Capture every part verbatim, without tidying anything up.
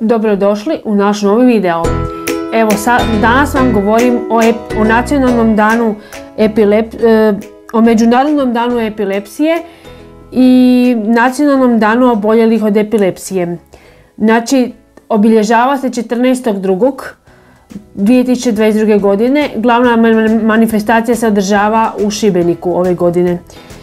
Dobrodošli u naš novi video. Evo, sad, danas vam govorim o, ep, o nacionalnom danu epilep, e, o međunarodnom danu epilepsije i nacionalnom danu oboljelih od epilepsije. Znači, obilježava se četrnaestog drugog dvije tisuće dvadeset druge. godine. Glavna manifestacija se održava u Šibeniku ove godine.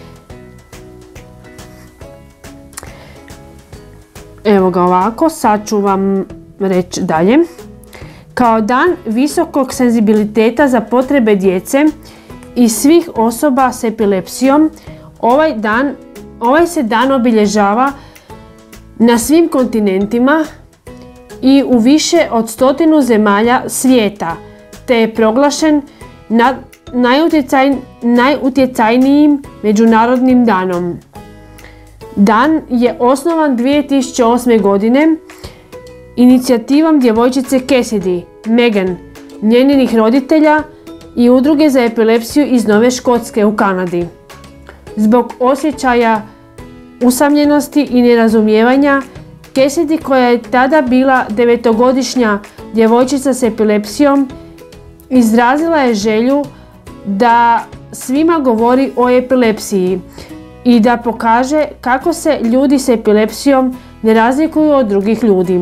Evo ga ovako, sad ću vam reći dalje. Kao dan visokog senzibiliteta za potrebe djece i svih osoba s epilepsijom, ovaj, dan, ovaj se dan obilježava na svim kontinentima i u više od stotinu zemalja svijeta, te je proglašen na, najutjecaj, najutjecajnijim međunarodnim danom. Dan je osnovan dvije tisuće osme. godine inicijativom djevojčice Cassidy, Megan, njeninih roditelja i udruge za epilepsiju iz Nove Škotske u Kanadi. Zbog osjećaja usamljenosti i nerazumijevanja, Cassidy, koja je tada bila devetogodišnja djevojčica s epilepsijom, izrazila je želju da svima govori o epilepsiji i da pokaže kako se ljudi s epilepsijom ne razlikuju od drugih ljudi.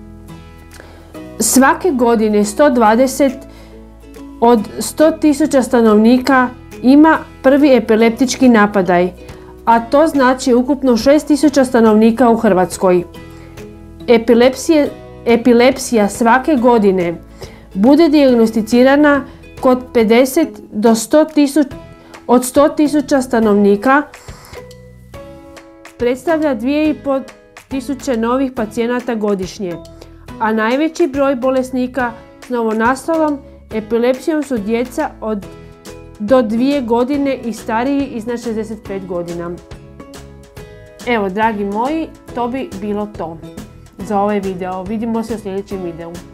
Svake godine sto dvadeset od sto tisuća stanovnika ima prvi epileptički napadaj, a to znači ukupno šest tisuća stanovnika u Hrvatskoj. Epilepsije, epilepsija svake godine bude dijagnosticirana kod pedeset do sto tisuća, od sto tisuća stanovnika, predstavlja dvije i pol tisuće novih pacijenata godišnje, a najveći broj bolesnika s novonastalom epilepsijom su djeca od do dvije godine i stariji iznad šezdeset pet godina. Evo, dragi moji, to bi bilo to za ovaj video. Vidimo se u sljedećem videu.